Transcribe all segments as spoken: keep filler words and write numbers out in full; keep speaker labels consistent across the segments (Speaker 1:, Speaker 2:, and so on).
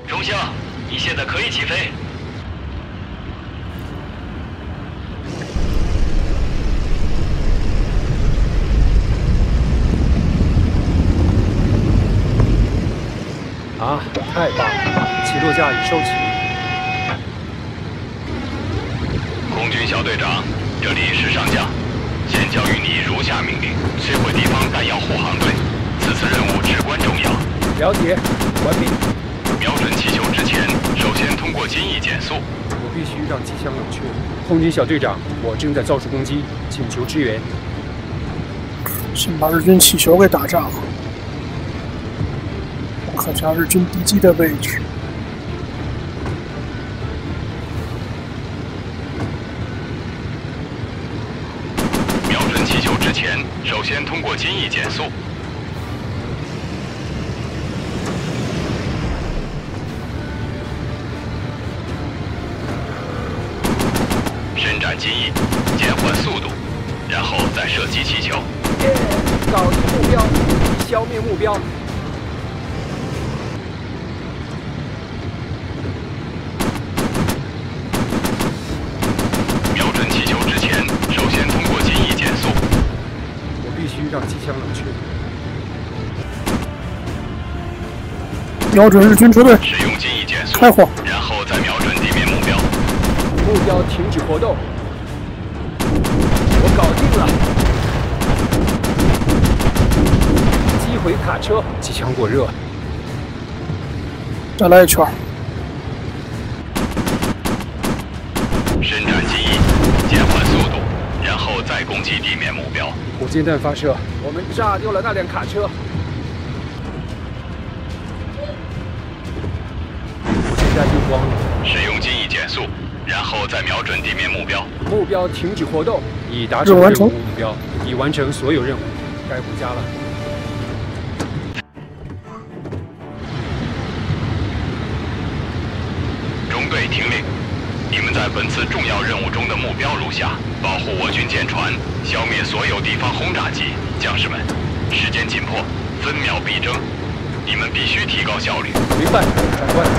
Speaker 1: 中校，你现在可以起飞。
Speaker 2: 啊，太棒了！起落架已收起。
Speaker 1: 空军小队长，这里是上将，现交予你如下命令：摧毁敌方弹药护航队。此次任务至关重要。
Speaker 2: 了解，完毕。
Speaker 1: 瞄准气球之前，首先通过机翼减速。
Speaker 2: 我必须让机枪冷却。空军小队长，我正在遭受攻击，请求支援。
Speaker 3: 先把日军气球给打炸了。考察日军敌机的位置。
Speaker 1: 瞄准气球之前，首先通过机翼减速。伸展机翼，减缓速度，然后再射击气球。
Speaker 2: 耶！搞定目标，消灭目标。
Speaker 1: 瞄准气球之前，首先通过机翼减速。
Speaker 2: 我必须让机枪冷却。
Speaker 3: 瞄准日军车队，
Speaker 1: 使用机翼减速，
Speaker 3: 开火，
Speaker 1: 然后再瞄准地面目标。
Speaker 2: 目标停止活动。我搞定了。击毁卡车，机枪过热。
Speaker 3: 再来一圈。
Speaker 1: 伸展机翼，减缓速度，然后再攻击地面目标。
Speaker 2: 火箭弹发射，我们炸掉了那辆卡车。火箭弹用光了。
Speaker 1: 使用机翼减速，然后再瞄准地面目标。
Speaker 2: 目标停止活动，已达成任务目标，已完成所有任务，该回家了。
Speaker 1: 中队听令，你们在本次重要任务中的目标如下：保护我军舰船，消灭所有敌方轰炸机。将士们，时间紧迫，分秒必争，你们必须提高效率。
Speaker 2: 明白，长官。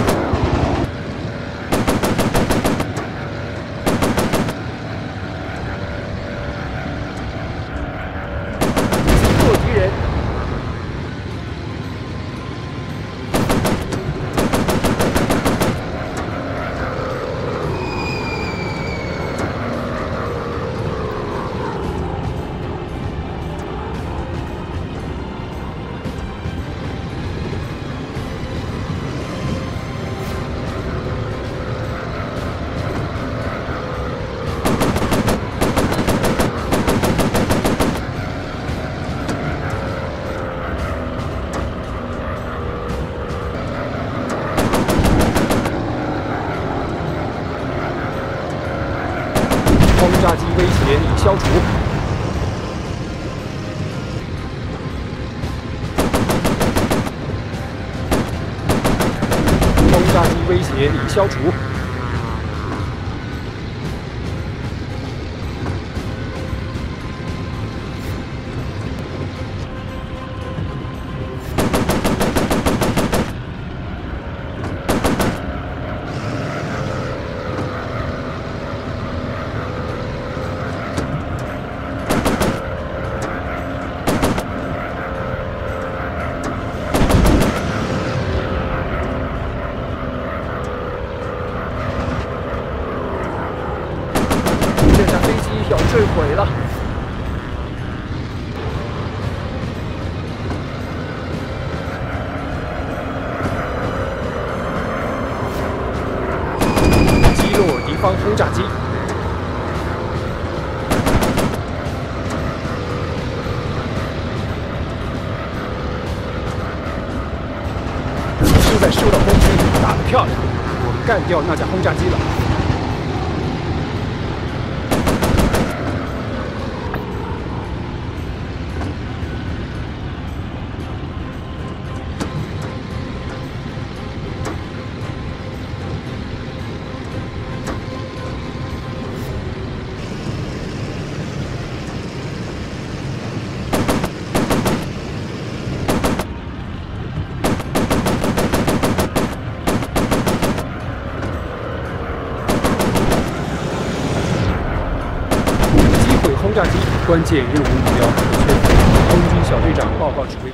Speaker 2: 轰炸机威胁已消除。轰炸机威胁已消除。这架飞机要坠毁了。击落敌方轰炸机。现在受到攻击，打得漂亮，我们干掉那架轰炸机了。 炸机，关键任务目标确定。空军小队长报告指挥。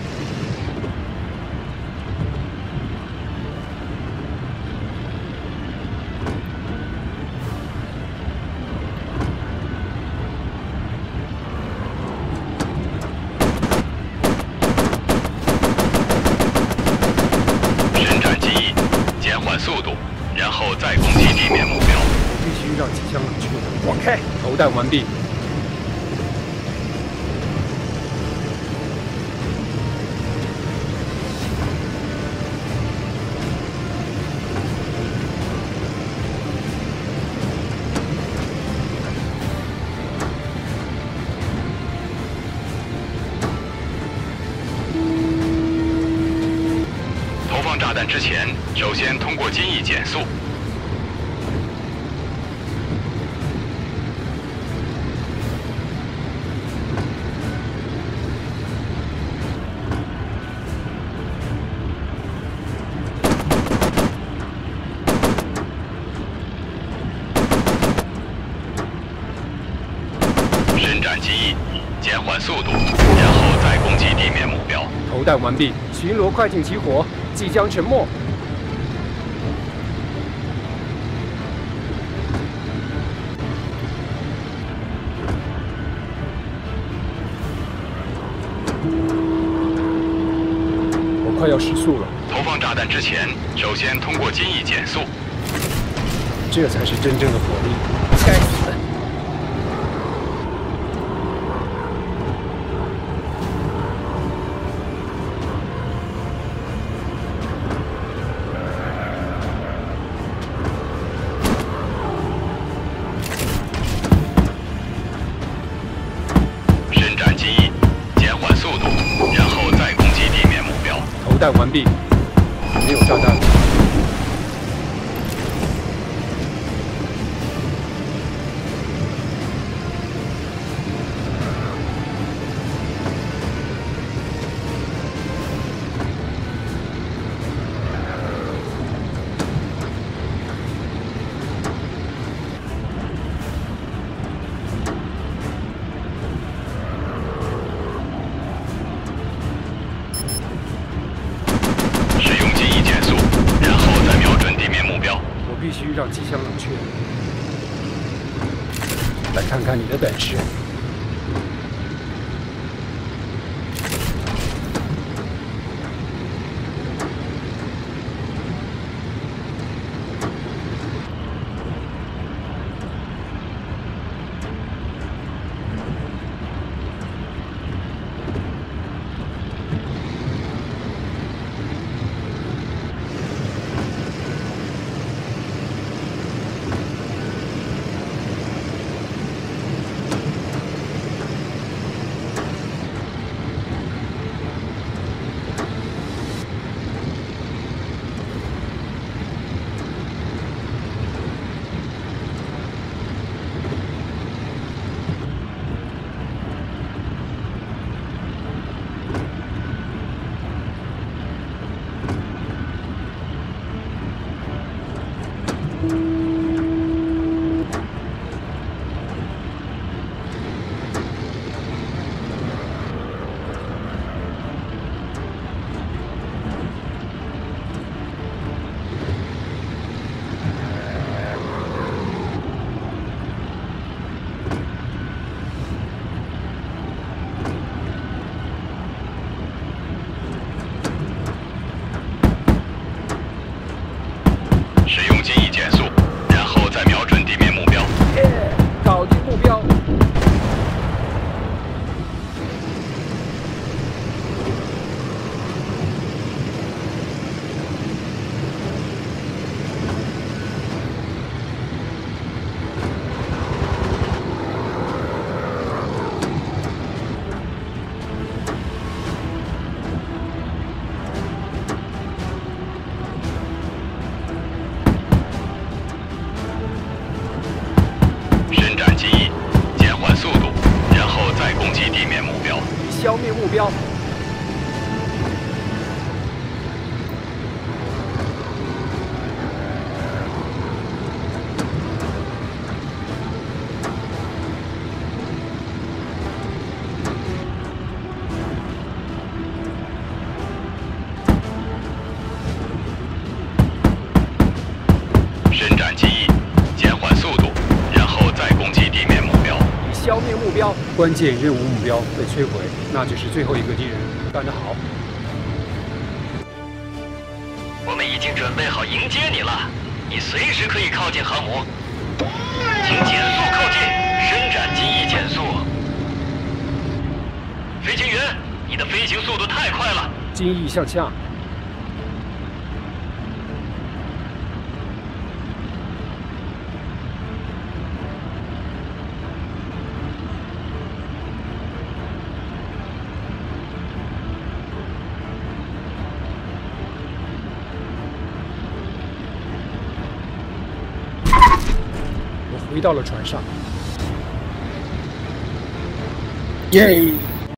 Speaker 1: 再攻击地面目标，
Speaker 2: 必须让机枪冷却。往开，投弹完毕。
Speaker 1: 投放炸弹之前，首先通过机翼减速。 机翼，减缓速度，然后再攻击地面目标。
Speaker 2: 投弹完毕，巡逻快进起火，即将沉没。我快要失速了。
Speaker 1: 投放炸弹之前，首先通过机翼减速。
Speaker 2: 这才是真正的火力。该死！ 弹完毕，没有炸弹。必须让机枪冷却。来看看你的本事。消灭目标。 标，关键任务目标被摧毁，那就是最后一个敌人。干得好！
Speaker 4: 我们已经准备好迎接你了，你随时可以靠近航母，请减速靠近，伸展机翼减速。飞行员，你的飞行速度太快了，
Speaker 2: 机翼向下。 回到了船上。
Speaker 3: 耶！